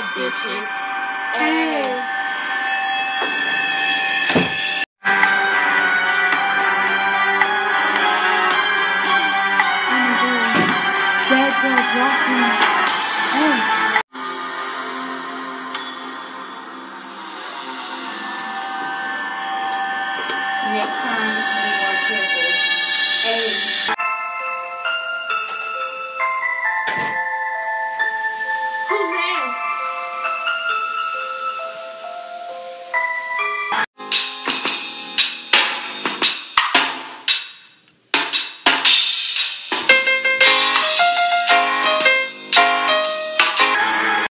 bitches. Hey. Dead girls walking. Oh. Next time, be more careful. Hey.